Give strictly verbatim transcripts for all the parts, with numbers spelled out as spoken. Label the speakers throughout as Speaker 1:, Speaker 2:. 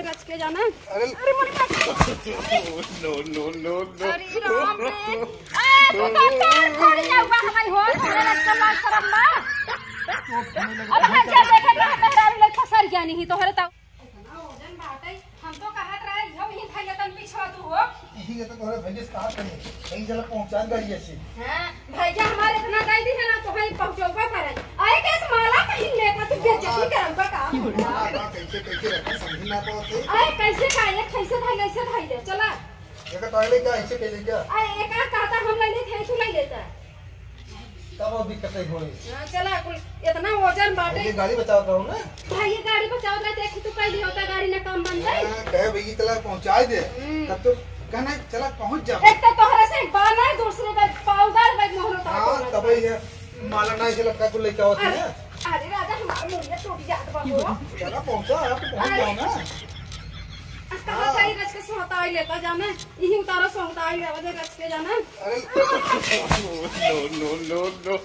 Speaker 1: रच के जाना। अरे अरे नो नो नो नो अरे राम रे ए तू तो पैर फोड़ जाऊगा हमारी हो तोरे रच के मार शर्म ना अब हम क्या देखेंगे मेहरा ले फसर गया नहीं तोहरे तो वजन बाटे हम तो कहत रहे जो ही खाइए तन पीछे तू हो
Speaker 2: यही तो तोहरे भैया से कहा कहीं कहीं जला पहुंचा गाड़ी ऐसे
Speaker 1: हां भैया हमारे इतना दे दी है ना तो ही पहुंचौगा करे आए कैसे माला कहीं लेकर तू बेइज्जती करबा का
Speaker 2: कैसे कैसे रखा समझ ना पाते
Speaker 1: आए कैसे खाए कैसे भाई कैसे भाई ले चला
Speaker 2: एक टॉयलेट क्या ऐसे कैसे क्या
Speaker 1: आए एक आ कहता हम ले थे तू नहीं लेता
Speaker 2: तब और दिक्कत नहीं होई
Speaker 1: हां चला कुल इतना वजन बाटे
Speaker 2: ये गाड़ी बचाओ करो ना
Speaker 1: भाई ये गाड़ी बचाओ ना देख तू कैली होता गाड़ी ना कम बन जाए
Speaker 2: कहे भैया चला पहुंचा दे तब तो कहना चला पहुंच जा
Speaker 1: एक तो तोहरा से बाना है दूसरे का पाउडर में मोहर होता
Speaker 2: हां तब ये माला ना से लटका को लेके आवत है
Speaker 1: अरे राजा हमारा मुंह टूट जात बाबू
Speaker 2: चला पहुंचा आप पहुंच जाओ ना
Speaker 1: कहां चाहिए रच के सोता ही लेता जाना यही उतारो सोता ही लेवा दे रच के जाना
Speaker 2: अरे नो नो नो नो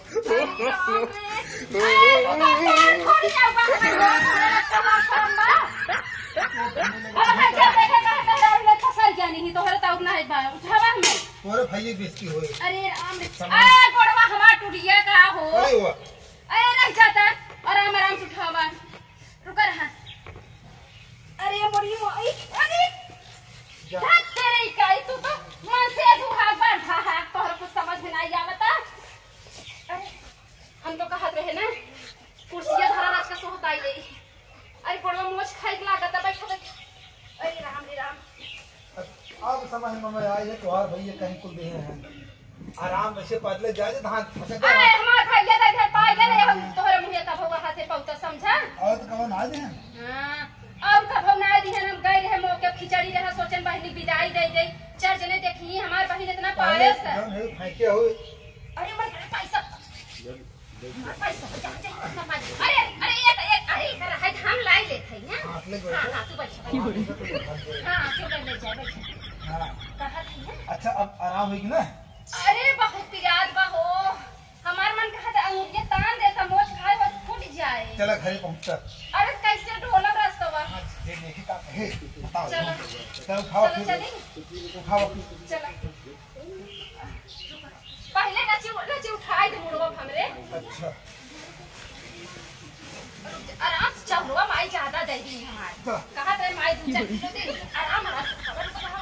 Speaker 1: थोड़ी जाऊंगा नहीं तो हर ताऊ ना है उठावा हमें
Speaker 2: तोरे भाई बेइज्जती होए
Speaker 1: अरे राम आ गोड़वा हमार टूटिया का हो
Speaker 2: अरे हुआ
Speaker 1: अरे रह जाता आराम आराम से उठावा रुक रहा अरे मोरी मोई अरे धक तेरे इकाई तू तो मन से दुहा बैठा है तोहर कुछ समझ में नहीं आवता अरे हम तो कहत रहे ना कुर्सिया धरा रात का सोहता ही ले अरे गोड़वा मोच खाई लागत बैठा अरे राम रे राम
Speaker 2: अब समझ में आई है तोहार भैया कहीं कुल दे हैं आराम से पदले जाए धान फसक
Speaker 1: अरे हमार भैया दे दे पाए गए हम तोहरे मुंह तब होगा हाथे पौता समझा
Speaker 2: और तो कौन आ दे
Speaker 1: हां और कब हम ना दी हम गए रहे मोके खिचड़ी रहा सोचन बहनी विदाई दे दे चार जने देखी हमार बहन इतना पायस है
Speaker 2: हम फेंके हो
Speaker 1: अरे मैं पैसा पैसा अरे अरे एक एक अरे इधर है हम लाई लेते हैं हां हां तू बैठ हां तू ले ले जा बैठ
Speaker 2: हां
Speaker 1: कहा थी
Speaker 2: अच्छा अब आराम होगी ना
Speaker 1: अरे बहुत याद बा हो हमार मन कहा था अंगूठे तान देता मोच खाए बस फूट जाए
Speaker 2: चला घरे पहुंचता
Speaker 1: अरे कैसे ढोला रास्ता बा
Speaker 2: ये देखी का है बताओ
Speaker 1: चलो
Speaker 2: चलो खाओ
Speaker 1: चलो चली
Speaker 2: खाओ
Speaker 1: चला पहले नची नची उठाई दे मुड़वा हमरे
Speaker 2: अच्छा
Speaker 1: आराम से चलवा माई ज्यादा दे दी हमार कहा थे माई दू चल दे आराम आराम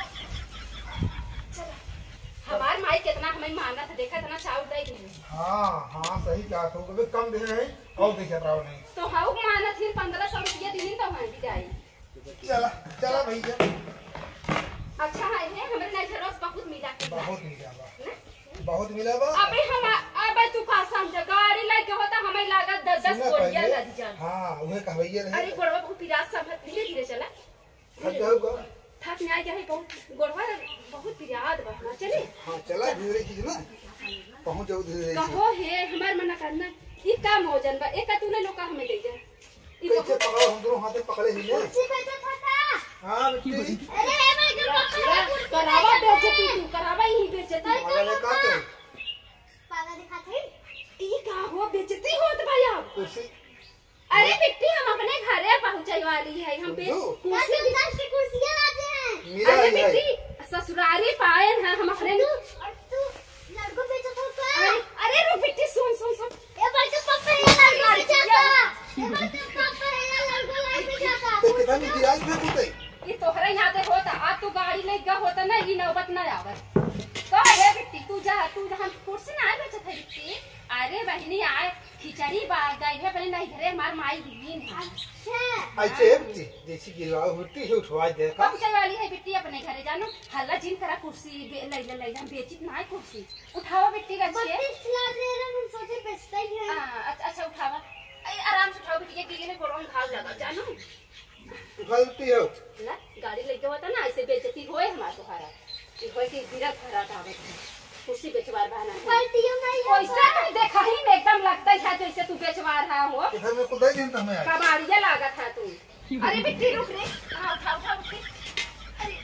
Speaker 1: चल हमार माई कितना हमें मांगा था देखा था ना चावल दे दी
Speaker 2: हां हां सही कहा तो कभी कम दे रहे और देखा रहा नहीं
Speaker 1: तो हाउ माना थी पंद्रह सौ रुपया दिन तो मान दी जाई
Speaker 2: चला चला भैया
Speaker 1: अच्छा है हमरे नहीं जरूरत बहुत मिला
Speaker 2: बहुत मिला बा बहुत मिला बा
Speaker 1: अबे हम अबे तू का समझ गाड़ी लेके होता हमें लागत दस दस कोड़िया लग जा
Speaker 2: हां उहे कहवैया रहे
Speaker 1: अरे गोड़वा बहुत पिरास सब धीरे धीरे चला
Speaker 2: थक जाओगा
Speaker 1: थक नहीं गया है बहुत गोड़वा बहुत पिराद बा चले
Speaker 2: हां चला धीरे चीज ना पहुंच जाओ धीरे
Speaker 1: कहो हे हमार मना करना ई काम हो जन बा एक तू ने लोका हमें दे जा
Speaker 2: ई कैसे पकड़ो हम दोनों हाथे पकड़े ही ने
Speaker 1: कुर्सी पे तो था हां
Speaker 2: बेटी
Speaker 1: अरे भाई जो करावा बेइज्जती तू करावा ही बेइज्जती
Speaker 2: अरे का के
Speaker 1: पाला दिखाते ई का हो बेइज्जती होत भाई आप
Speaker 2: कुर्सी
Speaker 1: अरे बिट्टी हम अपने घरे पहुंचाई वाली है हम पे कुर्सी दस की कुर्सियां लाते हैं
Speaker 2: मेरा
Speaker 1: अरे
Speaker 2: है
Speaker 1: बिट्टी ससुरारी पाए हैं हम अपने तू लड़को पे तो अरे अरे रो बिट्टी सुन सुन सुन ये बच्चे पापा ये लड़को जाता ये बच्चे पापा ये लड़को लाइट जाता
Speaker 2: तो कितना में गिराज में कुते
Speaker 1: ये तोहरे यहाँ पे होता आज तू गाड़ी ले गया होता ना ये नौबत ना आवत तो अरे बिट्टी तू जा तू जहां कुर्सी ना आए बेचत है बिट्टी अरे बहनी आए खिचड़ी बा गई है पहले नहीं घरे मार माई दीन अच्छा
Speaker 2: ऐसे बेटी जैसी गिराओ मिट्टी से उठवा दे का
Speaker 1: पहुंचे वाली है बिट्टी अपने घरे जानो हल्ला जिन करा कुर्सी ले ले ले हम बेचित ना कुर्सी उठाओ बिट्टी का छे पिछला दे रे हम सोचे बेचता ही है हां अच्छा उठावा आराम से उठाओ बिट्टी के गिरे में गोड़ों घाव लगा जानो
Speaker 2: गलती हो
Speaker 1: ना गाड़ी लेके होता ना ऐसे बेइज्जती होए हमार तोहरा कि होए कि गिरा खरा था कुर्सी बेचवार बहाना पलटियो नहीं पैसा नहीं देखा ही में एकदम लगता है जैसे तू बेचवा रहा हो
Speaker 2: घर में कुदाई दिन तो हमें
Speaker 1: कबाड़िया लागा था तू अरे बिट्टी रुक रे हां उठा उठा उठ अरे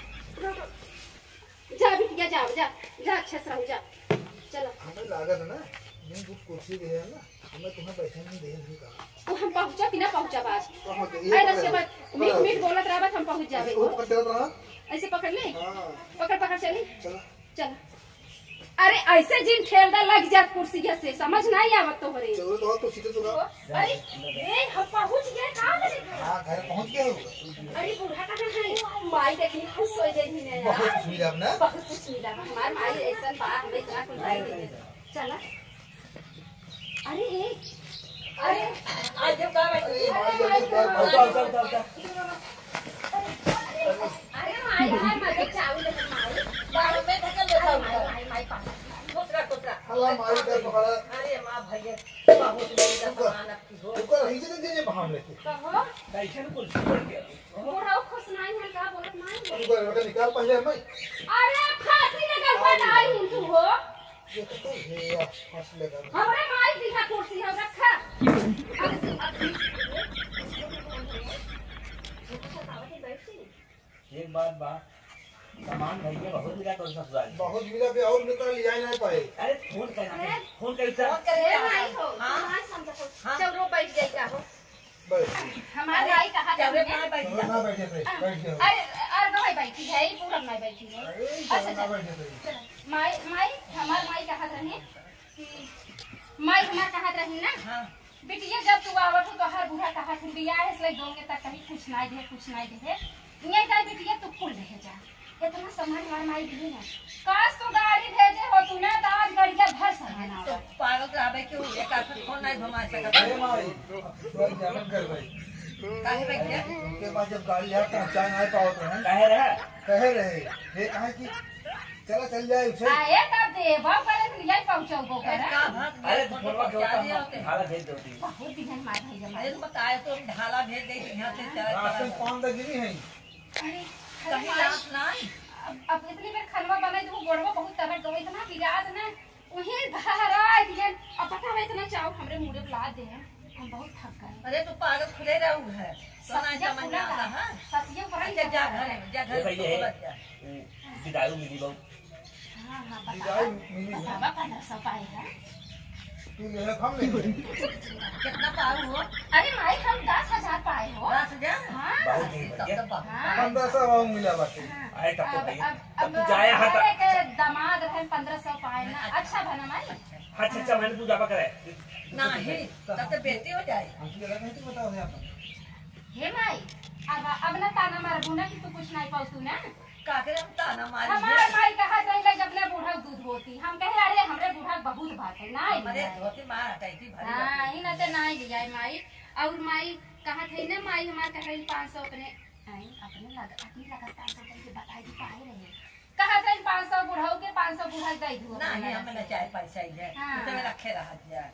Speaker 1: रुक जा बिटिया जा जा जा अच्छे से रहो जा चलो
Speaker 2: हमें लागत ना दिन कुछ कुर्सी दे है ना मैं तुम्हें बैठे नहीं दे रही का
Speaker 1: तो हम पहुंचा कि ना पहुंचा बात
Speaker 2: पहुंच
Speaker 1: अरे रस्ते बात मीट मीट बोलत रहबत हम पहुंच जावे
Speaker 2: वो पकड़ चल रहा
Speaker 1: ऐसे पकड़ ले
Speaker 2: हां
Speaker 1: पकड़ पकड़ चली
Speaker 2: चल
Speaker 1: चल अरे ऐसे जिन ठेलदा लग जात कुर्सी से समझ नहीं आवत तो रे
Speaker 2: चलो तो तो सीधे तो
Speaker 1: अरे ए हम पहुंच गए कहां गए
Speaker 2: हां घर पहुंच गए हो
Speaker 1: अरे बूढ़ा कहां है माई देखी खुश हो जाई ने
Speaker 2: बहुत खुश मिला ना
Speaker 1: बहुत खुश मिला हमार माई ऐसा बा हमें इतना कुछ लाई दे चला अरे ए अरे आज जब का
Speaker 2: अरे माई जल्दी कर चल चल चल
Speaker 1: अरे माई यार मजे चावल दे माई बाहर में धक्का देता हूं माई माई पा कुतरा कुतरा
Speaker 2: हल्ला माई कर पकड़ा
Speaker 1: अरे मां भैया बहुत मेरी सामान आपकी हो
Speaker 2: ऊपर रही से देने भाम लेके
Speaker 1: कहो
Speaker 2: बैठे न कुर्सी पर गया
Speaker 1: मोरा खुश नहीं है का बोलत नहीं
Speaker 2: ऊपर बेटा निकाल पहले मैं
Speaker 1: अरे फांसी लगा बनाई हूं तू हो
Speaker 2: ये तो है यार फांसी लगा
Speaker 1: हमरे माई दिखा कुर्सी हम रखा
Speaker 3: एक बात बा सामान भैया बहुत मिला तो ससुराल
Speaker 2: बहुत मिला भी और निकल लिया नहीं पाए
Speaker 3: अरे फोन करना फोन कर सर
Speaker 1: फोन करे नहीं हो हां समझो चलो बैठ जाई का हो
Speaker 2: बस
Speaker 1: हमार भाई कहां जावे
Speaker 2: ना बैठे थे बैठ जाओ
Speaker 1: अरे अरे नहीं बैठी है पूरा नहीं बैठी है
Speaker 2: अरे ना बैठे थे
Speaker 1: माई माई हमार माई कहां रहे कि माई हमार कहां रही ना हां बिटिया जब तू आवत हो तो हर बूढ़ा कहा फिर बिया है इसलिए दोगे तक कहीं कुछ नहीं दे कुछ नहीं दे ये का बिटिया तू फूल रह जा इतना सामान हमार माई दी ना काश तो गाड़ी भेजे हो तू ना तो आज गाड़ी का भर सामान आवे
Speaker 4: पागल रहबे क्यों एक आदमी फोन नहीं घुमा सकत
Speaker 2: अरे माई भाई जामन कर भाई
Speaker 4: काहे बैठे
Speaker 2: उनके पास जब गाड़ी है पहुंचा नहीं पाओ तो हैं
Speaker 3: कहे रहा
Speaker 2: कहे रहे ये कहा कि चला चल जाए उसे
Speaker 1: आए तब देवा करे फिर यही पहुंचाओ करे
Speaker 4: का भाग
Speaker 3: अरे तो फोन के होता हाला भेज दो ती
Speaker 1: बहुत दिन मार भाई जमा
Speaker 4: अरे बताए तो ढाला भेज दे यहां से चला
Speaker 2: राशन पान द गिरी है
Speaker 1: अरे
Speaker 4: कहीं रात नहीं
Speaker 1: अब अब इतनी बार खलवा बनाई तो गोड़वा बहुत तबर दो इतना बिराद ना वही धरा दिए अब पता है इतना चाव हमरे मुंह पे ला दे हम बहुत थक गए
Speaker 4: अरे तू पागल खुले रहू है सोना
Speaker 1: ससिया
Speaker 4: समझ
Speaker 1: पूरा
Speaker 4: आता
Speaker 1: का
Speaker 4: हां
Speaker 1: ससिया पर
Speaker 4: जा जा घर में जा घर में
Speaker 3: विदाई मिली बहुत
Speaker 1: हां हां
Speaker 2: विदाई
Speaker 1: बता
Speaker 2: मिली है
Speaker 1: बाबा पंद्रह सौ पाएगा
Speaker 2: तू ले हम ले
Speaker 4: कितना पाऊ हो
Speaker 1: अरे माई हम दस हजार पाए हो
Speaker 4: दस हजार
Speaker 1: हाँ
Speaker 3: बहुत ही
Speaker 4: तब
Speaker 3: बढ़िया
Speaker 4: तो बहुत
Speaker 1: हाँ।
Speaker 2: पंद्रह सौ और मिला बाकी
Speaker 3: आए तब तो
Speaker 1: अब
Speaker 3: भैया
Speaker 1: अब
Speaker 3: अब तू जाया हट
Speaker 1: हमारे के दामाद रहे पंद्रह सौ पाए ना अच्छा बना माई
Speaker 3: अच्छा अच्छा मैंने तू जाबा करे
Speaker 4: नहीं तब तो बेटी हो जाए
Speaker 2: हमकी लगा नहीं तो बताओ यहाँ पर
Speaker 1: हे माई अब अब ना ताना मार बुना कि तू कुछ नहीं पाऊ तू ना
Speaker 4: काके हम ताना मारी
Speaker 1: हमारे भाई कहा जाएगा जब ले बूढ़ा दूध होती हम कहे अरे हमरे बूढ़ा बहुत बात है ना
Speaker 4: अरे धोती मार हटाई थी भरी
Speaker 1: हां इन ते नहीं लिया माई और माई कहा थे ना माई हमार कहे पाँच सौ अपने आई अपने लगा अपनी लगा पाँच सौ करके बताई दी पाए रहे कहा थे पाँच सौ बुढ़ाऊ के पाँच सौ बूढ़ा दे दो
Speaker 4: नहीं हमें न चाहे पैसा ही है
Speaker 1: हाँ।
Speaker 4: तो रखे रहा दिया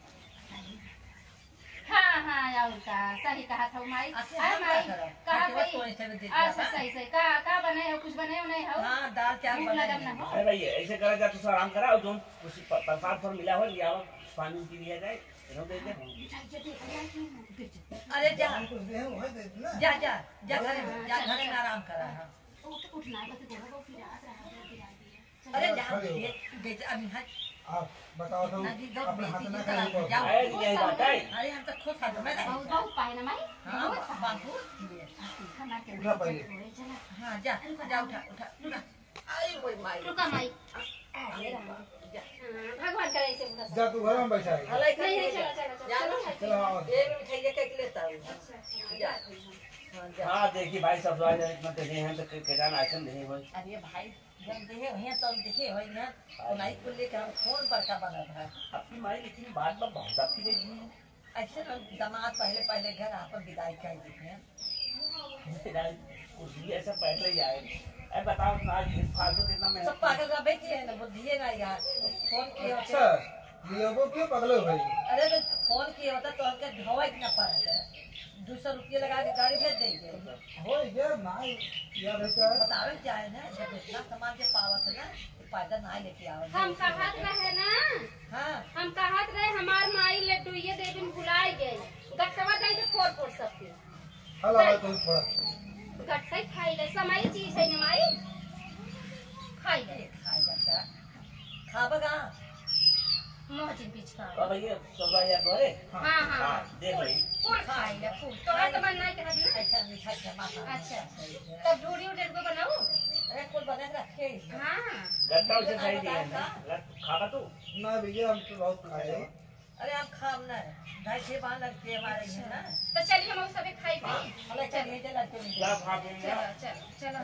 Speaker 1: हाँ हाँ और का सही कहा था माई
Speaker 4: अच्छा,
Speaker 1: अरे
Speaker 4: हम
Speaker 1: माई
Speaker 4: क्या करें?
Speaker 1: कहा
Speaker 4: हाँ,
Speaker 1: भाई
Speaker 4: तो वही सब दे दिया
Speaker 1: अच्छा
Speaker 4: था।
Speaker 1: सही सही का का बनाए हो कुछ बनाए हो नहीं हो
Speaker 4: हां दाल चार
Speaker 1: भूख लगन ना
Speaker 4: बने
Speaker 1: हो
Speaker 3: अरे भैया ऐसे करा जा तू आराम करा और जो कुछ प्रसाद पर मिला हो लिया पानी पी लिया जाए इनो दे दे
Speaker 4: अरे जा
Speaker 2: कुछ दे वो है दे ना
Speaker 4: जा जा जा घर में जा घर में आराम करा हां
Speaker 1: उठ उठना है बस देखो फिर रात रहा फिर आ दिए
Speaker 4: अरे जा ये बेच अभी हां
Speaker 2: आप बताओ तो
Speaker 4: नदी दो
Speaker 2: अपने हाथ
Speaker 4: बेटी
Speaker 2: में
Speaker 4: की
Speaker 2: कहीं
Speaker 4: तरह
Speaker 2: को
Speaker 4: जाओ
Speaker 3: आए ये बात है
Speaker 4: अरे हम तो खुद खा मैं
Speaker 1: बहुत बहुत पाए ना माई
Speaker 4: हां
Speaker 1: बहुत पाए।
Speaker 4: बाबू ये
Speaker 1: खाना के
Speaker 2: उठा पहले।
Speaker 1: थोड़े चला
Speaker 4: हां जा जा उठा उठा उठा आई ओए माई
Speaker 1: रुका माई अरे राम
Speaker 4: जा
Speaker 1: भगवान करे से पूरा
Speaker 2: जा तू घर में बैठा है
Speaker 4: हलाई कर
Speaker 1: नहीं नहीं चलो चलो
Speaker 4: जा
Speaker 1: चलो
Speaker 2: चलो आओ
Speaker 4: ये भी मिठाई के लेता हूं जा हां जा
Speaker 3: हां देखिए भाई सब लोग इतना तेजी हैं तो केदार आइटम नहीं हो
Speaker 4: अरे भाई जब देखे भैया तब देखे हो ना तो नहीं को लेके हम फोन पर का बना था
Speaker 3: अपनी माई लेकिन बात में बहुत आपकी देखी
Speaker 4: ऐसे ना दामाद पहले पहले घर आप विदाई कर देते हैं
Speaker 3: है कुछ भी ऐसा बैठ ले जाए अरे बताओ ना ये फालतू कितना में
Speaker 4: सब पागल का बेटी है ना बुद्धि है ना यार फोन किए होते
Speaker 2: अच्छा ये वो क्यों पगले हो भाई
Speaker 4: अरे तो फोन किए होता तो हमके ढोवा इतना पड़ा है दो सौ रुपये लगा के गाड़ी भेज देंगे
Speaker 2: हो गया ना यार है क्या
Speaker 4: बतावे जाए ना जब इतना सामान के पावत है ना तो फायदा ना लेके आवत
Speaker 1: हम कहत रहे ना
Speaker 4: हाँ
Speaker 1: हम कहत रहे हमार माई लड्डू ये दे दिन भुलाई गई गट्टवा दे के फोड़ फोड़ सकती
Speaker 2: हला भाई तो थोड़ा
Speaker 1: गट्टे खाई ले समय चीज है ना माई खाई ले
Speaker 4: ये खाएगा क्या खाबगा
Speaker 1: मोहजिन पिछका
Speaker 3: अब ये सोलह हजार भरे
Speaker 1: हाँ हाँ
Speaker 3: हाँ देख लो
Speaker 1: फूल खाइला फूल तोरा तो मन नहीं कहत ना
Speaker 4: अच्छा मीठा टमाटर
Speaker 1: अच्छा तब ढूढ़ी उठे को बनाऊ
Speaker 4: अरे कुल बने रखे
Speaker 1: हाँ
Speaker 3: गट्टा उसे सही दिया ना खागा तू
Speaker 2: ना भैया हम तो बहुत खाए हैं।
Speaker 4: अरे हम खाम ना ढाई छह बार लगते हमारे हैं ना
Speaker 1: तो चलिए हम सब खाई पी
Speaker 4: अरे चलिए चल लड़के
Speaker 3: क्या खा के
Speaker 1: चलो चलो चलो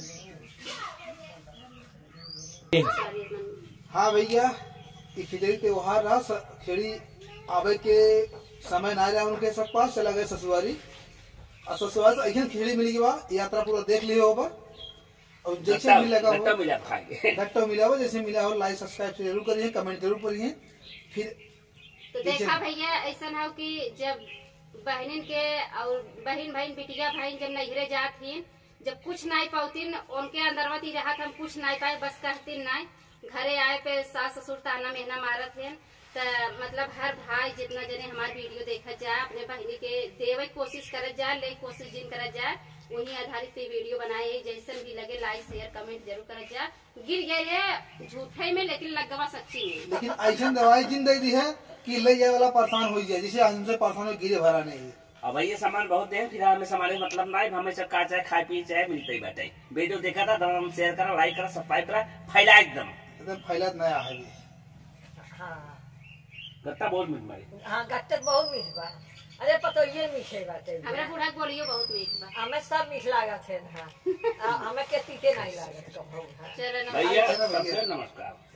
Speaker 2: हाँ भैया ये खिचड़ी त्योहार रहा स- खिचड़ी आवे के समय ना रहा उनके सब पास चला गए ससुरारी और ससुरारी से अखन खिचड़ी मिली के बाद यात्रा पूरा देख लियो होगा और जैसे
Speaker 3: गट्टा
Speaker 2: मिलेगा
Speaker 3: गट्टा
Speaker 2: हो
Speaker 3: मिला खाएंगे
Speaker 2: घट्टा मिला हो जैसे मिला हो लाइक सब्सक्राइब जरूर करिए कमेंट जरूर करिए फिर
Speaker 1: तो देखा भैया ऐसा हो कि जब बहनिन के और बहन बहन बिटिया भाई जब नजरे जातीन जब कुछ नहीं पातीन उनके अंदरवती रहा हम कुछ नहीं पाए बस कहतीन नहीं घरे आए पे सास ससुर ताना मेहना मारत है तो मतलब हर भाई जितना जने हमारे वीडियो देखा जाए अपने बहनी के देवे कोशिश करत जाए ले कोशिश जिन करत जाए वही आधारित पे वीडियो बनाए जैसन भी लगे लाइक शेयर कमेंट जरूर करत जाए गिर गए है झूठे में लेकिन लगवा सकती है
Speaker 2: लेकिन ऐसा दवाई जिन दे दी है कि ले जाए वाला परेशान हो जाए जिसे हमसे परेशान हो गिरे भरा नहीं
Speaker 3: अब भाई ये सामान बहुत है फिर हमें सामान मतलब ना हमें सब का चाहे खाए पिए चाहे मिलते ही बैठे वीडियो देखा था हम शेयर करा लाइक करा सब्सक्राइब करा फैला एकदम
Speaker 2: एकदम फैलत नया है भी।
Speaker 4: हाँ
Speaker 3: गट्टा बहुत मीठ मारी
Speaker 4: हाँ गट्टे बहुत मीठ बा अरे पतो ये मीठे बाटे
Speaker 1: हमारा बूढ़ा बोलियो बहुत मीठ बा
Speaker 4: हमें सब मीठ लागत है हाँ हमें के तीते नहीं लागत कभू हाँ
Speaker 1: चलो
Speaker 3: भैया
Speaker 2: अच्छा ना भैया।
Speaker 3: सबसे नमस्कार